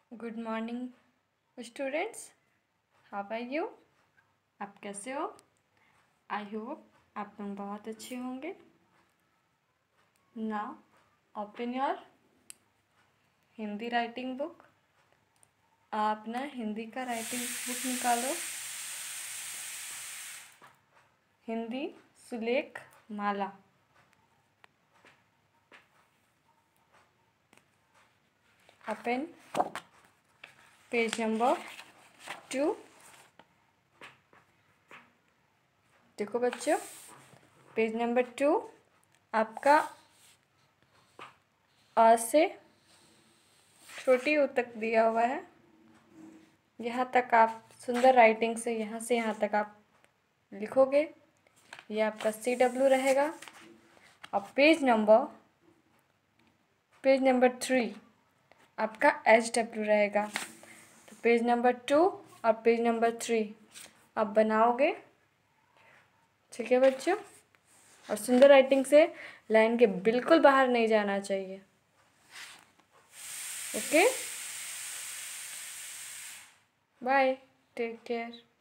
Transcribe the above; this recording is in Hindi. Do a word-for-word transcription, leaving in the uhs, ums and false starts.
Good morning students, how are you. आप कैसे हो? आई होप आप लोग बहुत अच्छे होंगे। Now open your Hindi writing book. आप ना हिंदी का राइटिंग बुक निकालो। हिंदी सुलेख माला। Open page number two. देखो बच्चों, पेज नंबर टू आपका आ से छोटी ऊ तक दिया हुआ है। यहाँ तक आप सुंदर राइटिंग से यहाँ से यहाँ तक आप लिखोगे। ये आपका सी डब्ल्यू रहेगा। और page number page number three आपका एच डब्ल्यू रहेगा। तो पेज नंबर टू और पेज नंबर थ्री आप बनाओगे। ठीक है बच्चों, और सुंदर राइटिंग से लाइन के बिल्कुल बाहर नहीं जाना चाहिए। Okay, bye, take care.